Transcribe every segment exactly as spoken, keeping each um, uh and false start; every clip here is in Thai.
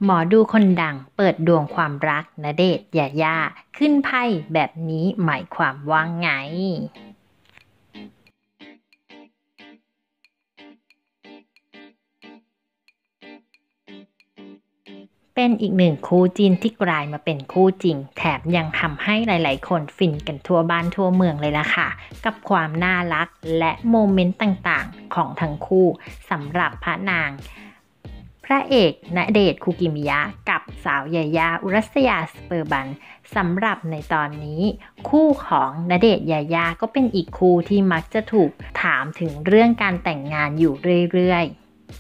หมอดูคนดังเปิดดวงความรักณเดชน์ยาย่าขึ้นไพ่แบบนี้หมายความว่าไงเป็นอีกหนึ่งคู่จิ้นที่กลายมาเป็นคู่จริงแถมยังทำให้หลายๆคนฟินกันทั่วบ้านทั่วเมืองเลยล่ะค่ะกับความน่ารักและโมเมนต์ต่างๆของทั้งคู่สำหรับพระนางพระเอกณเดชน์คูกิมิยะกับสาวยายาอุรัสยาสเปอร์บันสำหรับในตอนนี้คู่ของณเดชน์ยายาก็เป็นอีกคู่ที่มักจะถูกถามถึงเรื่องการแต่งงานอยู่เรื่อยๆ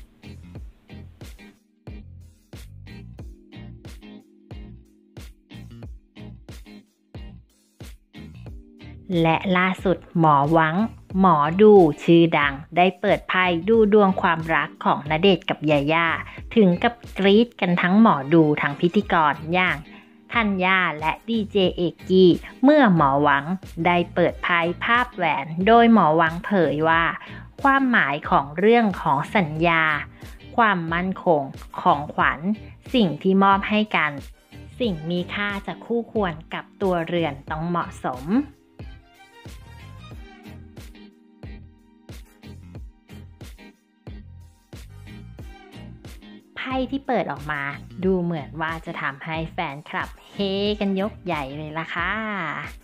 และล่าสุดหมอหวังหมอดูชื่อดังได้เปิดไพ่ดูดวงความรักของณเดชน์กับยาย่าถึงกับกรี๊ดกันทั้งหมอดูทั้งพิธีกรอย่างธัญญาและดีเจเอกกี้เมื่อหมอหวังได้เปิดไพ่ภาพแหวนโดยหมอหวังเผยว่าความหมายของเรื่องของสัญญาความมั่นคงของขวัญสิ่งที่มอบให้กันสิ่งมีค่าจะคู่ควรกับตัวเรือนต้องเหมาะสม ไพ่ที่เปิดออกมาดูเหมือนว่าจะทำให้แฟนคลับเฮกันยกใหญ่เลยล่ะค่ะ